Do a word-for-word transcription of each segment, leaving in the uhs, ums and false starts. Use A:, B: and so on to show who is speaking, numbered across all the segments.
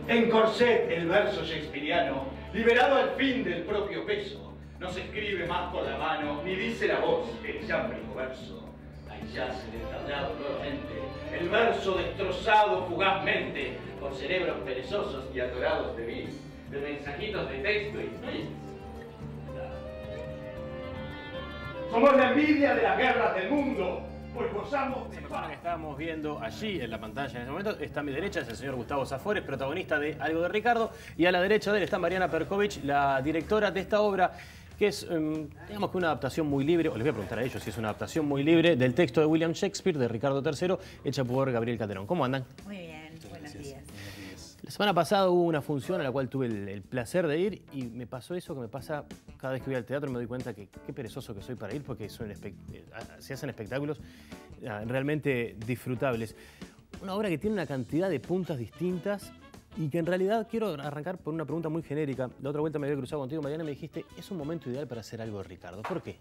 A: En corset el verso shakespeariano, liberado al fin del propio peso, no se escribe más con la mano, ni dice la voz el llámbrico verso. Ahí yace el entablado nuevamente, el verso destrozado fugazmente por cerebros perezosos y atorados de mí, de mensajitos de texto y tweets. Somos la envidia de las guerras del mundo, pues gozamos de
B: Esa persona que estábamos viendo allí en la pantalla en este momento está a mi derecha, es el señor Gustavo Zafores, protagonista de Algo de Ricardo, y a la derecha de él está Mariana Perkovich, la directora de esta obra, que es, um, digamos que una adaptación muy libre, o les voy a preguntar a ellos si es una adaptación muy libre del texto de William Shakespeare, de Ricardo tercero, hecha por Gabriel Calderón. ¿Cómo andan?
C: Muy bien, buenos días.
B: La semana pasada hubo una función a la cual tuve el, el placer de ir y me pasó eso que me pasa cada vez que voy al teatro. Me doy cuenta que qué perezoso que soy para ir porque son se hacen espectáculos realmente disfrutables. Una obra que tiene una cantidad de puntas distintas y que en realidad quiero arrancar por una pregunta muy genérica. La otra vuelta me había cruzado contigo, Mariana, y me dijiste, es un momento ideal para hacer algo de Ricardo. ¿Por qué?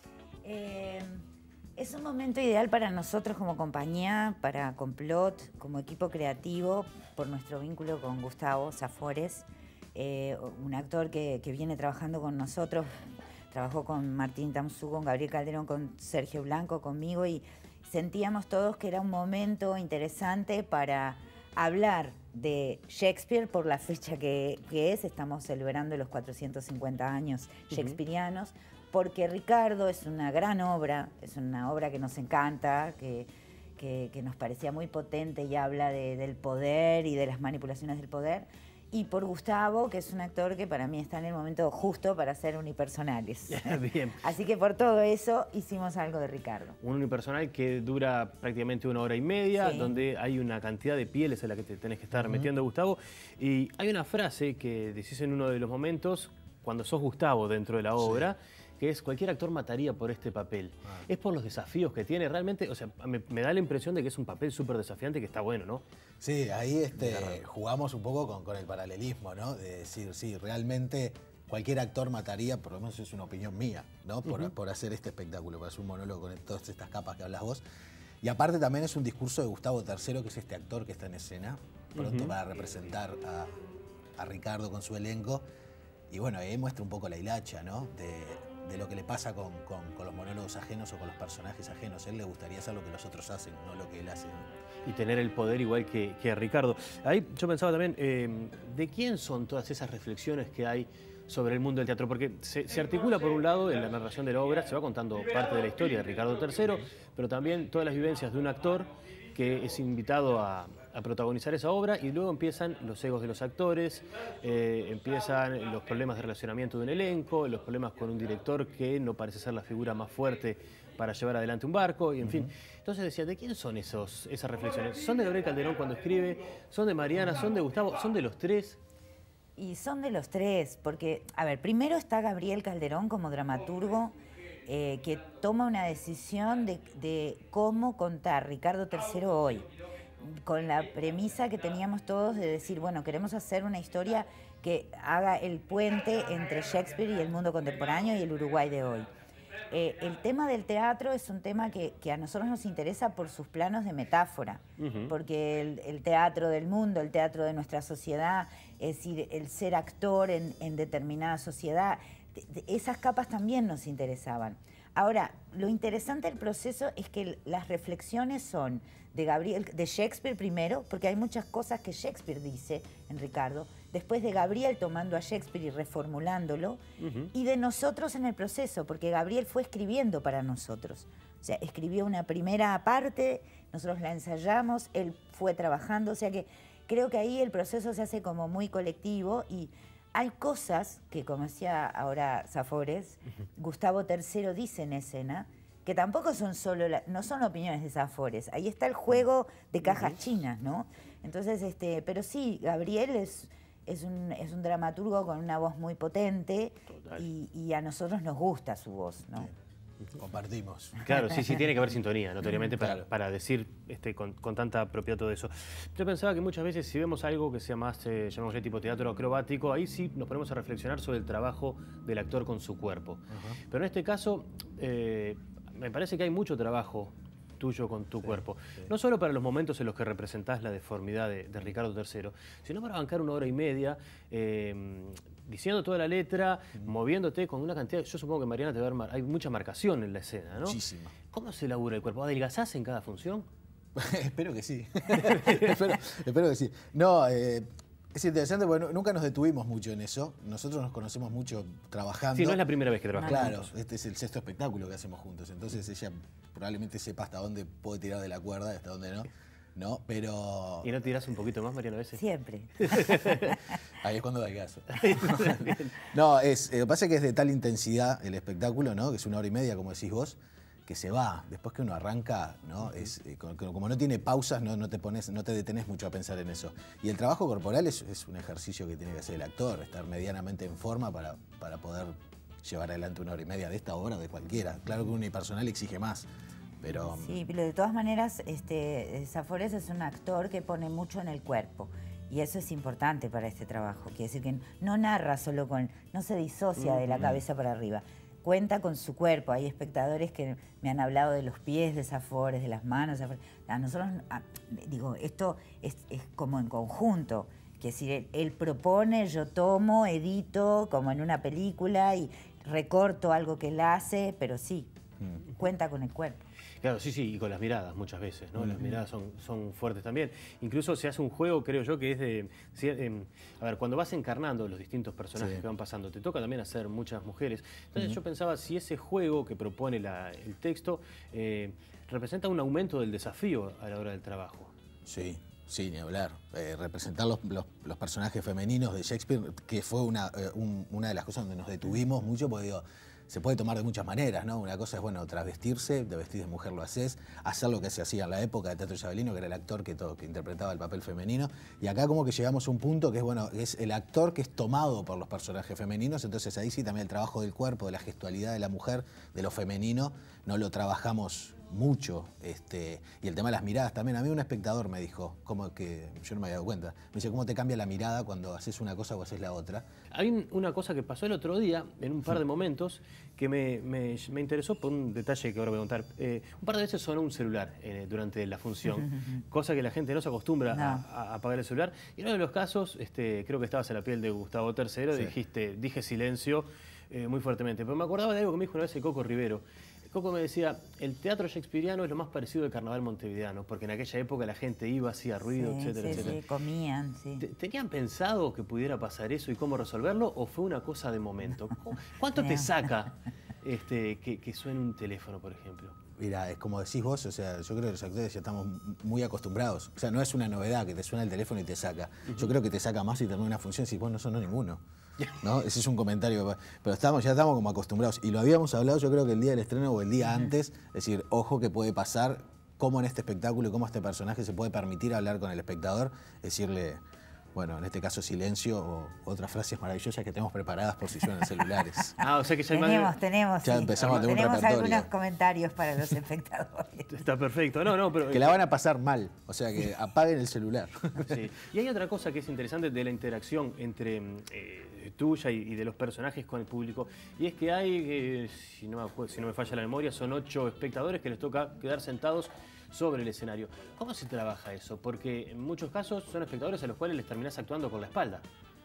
C: Eh, es un momento ideal para nosotros como compañía, para Complot, como equipo creativo, por nuestro vínculo con Gustavo Zafores, eh, un actor que, que viene trabajando con nosotros. Trabajó con Martín Tamzú, con Gabriel Calderón, con Sergio Blanco, conmigo, y sentíamos todos que era un momento interesante para hablar de Shakespeare por la fecha que, que es. Estamos celebrando los cuatrocientos cincuenta años shakespearianos, porque Ricardo es una gran obra, es una obra que nos encanta, que, que, que nos parecía muy potente y habla de, del poder y de las manipulaciones del poder. Y por Gustavo, que es un actor que para mí está en el momento justo para ser unipersonales.
B: Bien.
C: Así que por todo eso hicimos algo de Ricardo.
B: Un unipersonal que dura prácticamente una hora y media,
C: Sí.
B: donde hay una cantidad de pieles en la que te tenés que estar uh-huh. metiendo, Gustavo. Y hay una frase que decís en uno de los momentos, cuando sos Gustavo dentro de la obra, sí. que es: cualquier actor mataría por este papel. Ah. Es por los desafíos que tiene, realmente, o sea, me, me da la impresión de que es un papel súper desafiante, que está bueno, ¿no?
D: Sí, ahí este, jugamos un poco con, con el paralelismo, ¿no? De decir, sí, realmente cualquier actor mataría, por lo menos es una opinión mía, ¿no? Por, uh-huh. por hacer este espectáculo, por hacer un monólogo con todas estas capas que hablas vos. Y aparte también es un discurso de Gustavo tercero, que es este actor que está en escena, pronto uh-huh. para representar a, a Ricardo con su elenco. Y bueno, ahí muestra un poco la hilacha, ¿no? De, de lo que le pasa con, con, con los monólogos ajenos o con los personajes ajenos. A él le gustaría hacer lo que los otros hacen, no lo que él hace.
B: Y tener el poder igual que, que a Ricardo. Ahí yo pensaba también, eh, ¿de quién son todas esas reflexiones que hay sobre el mundo del teatro? Porque se, se articula por un lado en la narración de la obra, se va contando parte de la historia de Ricardo tercero, pero también todas las vivencias de un actor que es invitado a, a protagonizar esa obra, y luego empiezan los egos de los actores, eh, empiezan los problemas de relacionamiento de un elenco, los problemas con un director que no parece ser la figura más fuerte para llevar adelante un barco, y en uh-huh. fin. Entonces decía, ¿de quién son esos, esas reflexiones? ¿Son de Gabriel Calderón cuando escribe? ¿Son de Mariana? ¿Son de Gustavo? ¿Son de los tres?
C: Y son de los tres, porque, a ver, primero está Gabriel Calderón como dramaturgo, eh, que toma una decisión de, de cómo contar Ricardo tercero hoy, con la premisa que teníamos todos de decir, bueno, queremos hacer una historia que haga el puente entre Shakespeare y el mundo contemporáneo y el Uruguay de hoy. Eh, el tema del teatro es un tema que, que a nosotros nos interesa por sus planos de metáfora, uh-huh. porque el, el teatro del mundo, el teatro de nuestra sociedad, es decir, el ser actor en, en determinada sociedad, de, de, esas capas también nos interesaban. Ahora, lo interesante del proceso es que las reflexiones son de Gabriel, de Shakespeare primero, porque hay muchas cosas que Shakespeare dice en Ricardo, después de Gabriel tomando a Shakespeare y reformulándolo, uh-huh. y de nosotros en el proceso, porque Gabriel fue escribiendo para nosotros. O sea, escribió una primera parte, nosotros la ensayamos, él fue trabajando, o sea que creo que ahí el proceso se hace como muy colectivo, y hay cosas que, como decía ahora Zafores, uh-huh. Gustavo tercero dice en escena, que tampoco son solo, la, no son opiniones de Zafores, ahí está el juego de cajas uh-huh. chinas, ¿no? Entonces, este, pero sí, Gabriel es, es, un, es un dramaturgo con una voz muy potente, y, y a nosotros nos gusta su voz, ¿no?
D: Sí. Compartimos.
B: Claro, sí, sí, tiene que haber sintonía, notoriamente, para,
D: claro.
B: para decir este, con, con tanta propiedad todo eso. Yo pensaba que muchas veces, si vemos algo que sea más, eh, llamémosle tipo teatro acrobático, ahí sí nos ponemos a reflexionar sobre el trabajo del actor con su cuerpo. Uh-huh. Pero en este caso, eh, me parece que hay mucho trabajo tuyo con tu
D: sí,
B: cuerpo.
D: Sí.
B: No solo para los momentos en los que representás la deformidad de, de Ricardo tercero, sino para bancar una hora y media eh, diciendo toda la letra, uh-huh. moviéndote con una cantidad... Yo supongo que Mariana te va a dar... Hay mucha marcación en la escena, ¿no?
D: Muchísima.
B: ¿Cómo se labura el cuerpo? ¿Adelgazás en cada función?
D: Espero que sí. espero, espero que sí. No, eh, es interesante porque nunca nos detuvimos mucho en eso. Nosotros nos conocemos mucho trabajando.
B: Sí, no es la primera vez que trabajamos
D: Claro,
B: juntos.
D: Este es el sexto espectáculo que hacemos juntos. Entonces ella probablemente sepa hasta dónde puede tirar de la cuerda y hasta dónde no. ¿No? Pero...
B: ¿Y no tirás un poquito más, Mariana, a veces?
C: Siempre.
D: Ahí es cuando da el caso. No, es, eh, lo que pasa es que es de tal intensidad el espectáculo, ¿no? Que es una hora y media, como decís vos, que se va. Después que uno arranca, ¿no? Uh-huh. es, eh, como, como no tiene pausas, no, no, te pones, no te detenés mucho a pensar en eso. Y el trabajo corporal es, es un ejercicio que tiene que hacer el actor, estar medianamente en forma para, para poder llevar adelante una hora y media de esta obra o de cualquiera. Claro que un unipersonal exige más. Pero...
C: Sí, pero de todas maneras, este, Zafores es un actor que pone mucho en el cuerpo. Y eso es importante para este trabajo. Quiere decir que no narra solo con... No se disocia de la cabeza para arriba. Cuenta con su cuerpo. Hay espectadores que me han hablado de los pies de Zafores, de las manos de Zafores. A nosotros, a, digo, esto es, es como en conjunto. Quiere decir, él, él propone, yo tomo, edito, como en una película, y recorto algo que él hace, pero sí, mm. cuenta con el cuerpo.
B: Claro, sí, sí, y con las miradas muchas veces, ¿no? Uh-huh. Las miradas son, son fuertes también. Incluso se hace un juego, creo yo, que es de... Si, eh, a ver, cuando vas encarnando los distintos personajes sí. que van pasando, te toca también hacer muchas mujeres. Entonces uh-huh. yo pensaba, si ese juego que propone la, el texto eh, representa un aumento del desafío a la hora del trabajo.
D: Sí. Sí, ni hablar. Eh, representar los, los, los personajes femeninos de Shakespeare, que fue una, eh, un, una de las cosas donde nos detuvimos mucho, porque digo, se puede tomar de muchas maneras, ¿no? Una cosa es, bueno, travestirse, de vestir de mujer lo haces, hacer lo que se hacía en la época de Teatro Isabelino, que era el actor que, todo, que interpretaba el papel femenino, y acá como que llegamos a un punto que es, bueno, es el actor que es tomado por los personajes femeninos, entonces ahí sí también el trabajo del cuerpo, de la gestualidad de la mujer, de lo femenino, no lo trabajamos mucho, este, y el tema de las miradas también. A mí un espectador me dijo, como que yo no me había dado cuenta, me dice, ¿cómo te cambia la mirada cuando haces una cosa o haces la otra?
B: Hay una cosa que pasó el otro día, en un par de momentos, que me, me, me interesó por un detalle que ahora voy a contar. Eh, un par de veces sonó un celular eh, durante la función, cosa que la gente no se acostumbra no. a, a apagar el celular. Y en uno de los casos, este, creo que estabas en la piel de Gustavo tercero, sí. dijiste, dije silencio eh, muy fuertemente. Pero me acordaba de algo que me dijo una vez el Coco Rivero. Coco me decía, el teatro shakespeariano es lo más parecido al carnaval montevideano, porque en aquella época la gente iba, hacía ruido,
C: sí,
B: etcétera,
C: sí,
B: etcétera.
C: Sí, comían, sí.
B: ¿Tenían pensado que pudiera pasar eso y cómo resolverlo, o fue una cosa de momento? ¿Cuánto te saca este, que, que suene un teléfono, por ejemplo?
D: Mira, es como decís vos, o sea, yo creo que los actores ya estamos muy acostumbrados. O sea, no es una novedad que te suena el teléfono y te saca. Uh-huh. Yo creo que te saca más si termina una función y decís, vos no sonó ninguno. ¿No? Ese es un comentario. Pero estamos, ya estamos como acostumbrados. Y lo habíamos hablado, yo creo que el día del estreno o el día uh-huh. antes. Es decir, ojo que puede pasar, cómo en este espectáculo y cómo este personaje se puede permitir hablar con el espectador, decirle... Bueno, en este caso silencio o otras frases maravillosas que tenemos preparadas por si suenan celulares.
B: Ah, o sea que ya hay
C: tenemos,
B: más...
C: tenemos,
D: ya
C: sí.
D: empezamos a tener
C: tenemos
D: un repertorio.
C: algunos comentarios para los espectadores.
B: Está perfecto. No, no, pero...
D: Que la van a pasar mal, o sea que apaguen el celular.
B: Sí. Y hay otra cosa que es interesante de la interacción entre eh, tuya y, y de los personajes con el público, y es que hay, eh, si, no me, si no me falla la memoria, son ocho espectadores que les toca quedar sentados sobre el escenario. ¿Cómo se trabaja eso? Porque en muchos casos son espectadores a los cuales les terminás actuando con la espalda.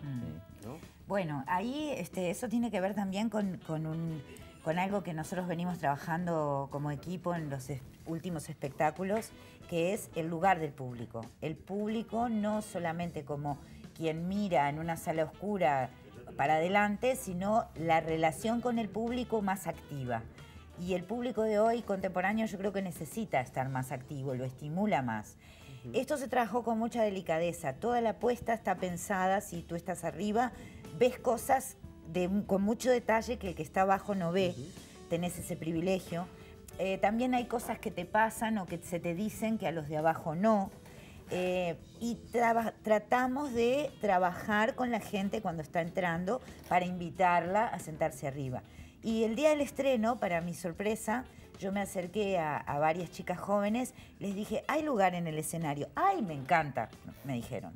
B: Mm. ¿No?
C: Bueno, ahí este, eso tiene que ver también con, con, un, con algo que nosotros venimos trabajando como equipo en los es, últimos espectáculos, que es el lugar del público. El público no solamente como quien mira en una sala oscura para adelante, sino la relación con el público más activa. Y el público de hoy, contemporáneo, yo creo que necesita estar más activo, lo estimula más. Uh-huh. Esto se trabajó con mucha delicadeza. Toda la puesta está pensada, si tú estás arriba, ves cosas de, con mucho detalle que el que está abajo no ve. Uh-huh. Tenés ese privilegio. Eh, también hay cosas que te pasan o que se te dicen que a los de abajo no. Eh, y tra- tratamos de trabajar con la gente cuando está entrando para invitarla a sentarse arriba. Y el día del estreno, para mi sorpresa, yo me acerqué a, a varias chicas jóvenes, les dije, ¿hay lugar en el escenario? ¡Ay, me encanta!, me dijeron.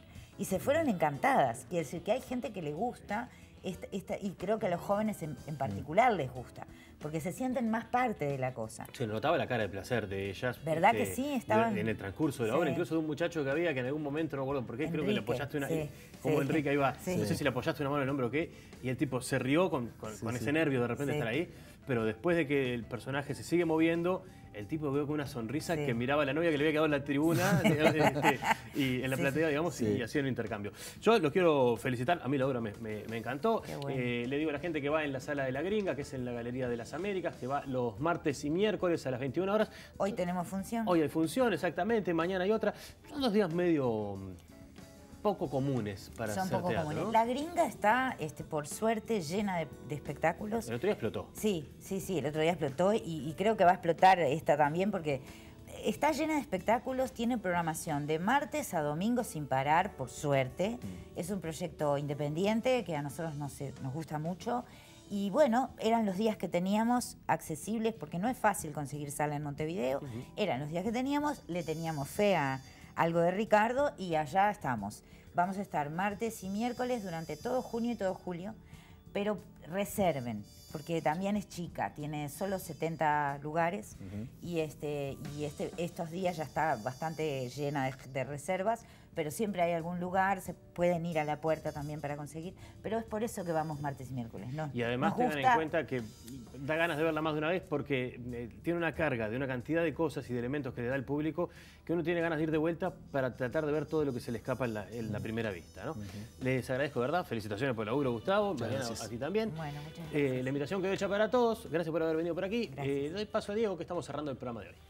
C: y se fueron encantadas. Quiere decir que hay gente que le gusta, esta, esta, y creo que a los jóvenes en, en particular les gusta, porque se sienten más parte de la cosa.
B: Se notaba la cara de placer de ellas.
C: ¿Verdad
B: este,
C: que sí? Estaban...
B: En el transcurso de la
C: sí.
B: obra, incluso de un muchacho que había que en algún momento, no me acuerdo por qué,
C: Enrique,
B: creo que le apoyaste una...
C: sí,
B: como
C: sí.
B: Enrique ahí va,
C: Sí.
B: no sé si le apoyaste una mano en el hombro o qué, y el tipo se rió con, con,
D: Sí,
B: con
D: sí.
B: ese nervio de repente
C: Sí.
B: estar ahí, pero después de que el personaje se sigue moviendo, el tipo veo con una sonrisa
C: Sí.
B: que miraba a la novia que le había quedado en la tribuna este, y en la
C: Sí,
B: platea,
C: sí.
B: digamos,
D: Sí.
B: y hacían un intercambio. Yo los quiero felicitar, a mí la obra me, me- me encantó.
C: Qué bueno.
B: Eh, le digo a la gente que va en la Sala de la Gringa, que es en la Galería de las Américas, que va los martes y miércoles a las veintiuna horas.
C: Hoy tenemos función.
B: Hoy hay función, exactamente, mañana hay otra. Son dos días medio mm, poco comunes para
C: Son
B: hacer
C: poco
B: teatro,
C: comunes.
B: ¿no?
C: La Gringa está, este, por suerte, llena de, de espectáculos.
B: El otro día explotó.
C: Sí, sí, sí, el otro día explotó y, y creo que va a explotar esta también porque está llena de espectáculos, tiene programación de martes a domingo sin parar, por suerte. Es un proyecto independiente que a nosotros nos, nos gusta mucho. Y bueno, eran los días que teníamos accesibles, porque no es fácil conseguir sala en Montevideo. Uh-huh. Eran los días que teníamos, le teníamos fe a algo de Ricardo y allá estamos. Vamos a estar martes y miércoles durante todo junio y todo julio, pero reserven, porque también es chica, tiene solo setenta lugares uh-huh. y, este, y este, estos días ya está bastante llena de, de reservas, pero siempre hay algún lugar, se pueden ir a la puerta también para conseguir, pero es por eso que vamos martes y miércoles, ¿no?
B: Y además tengan en cuenta que da ganas de verla más de una vez porque eh, tiene una carga de una cantidad de cosas y de elementos que le da el público que uno tiene ganas de ir de vuelta para tratar de ver todo lo que se le escapa en la, en la primera vista, ¿no? Uh-huh. Les agradezco, ¿verdad? Felicitaciones por el laburo, Gustavo, mañana a ti también.
C: Bueno, muchas gracias.
B: Eh, la invitación quedó hecha para todos, gracias por haber venido por aquí. Eh, doy paso a Diego que estamos cerrando el programa de hoy.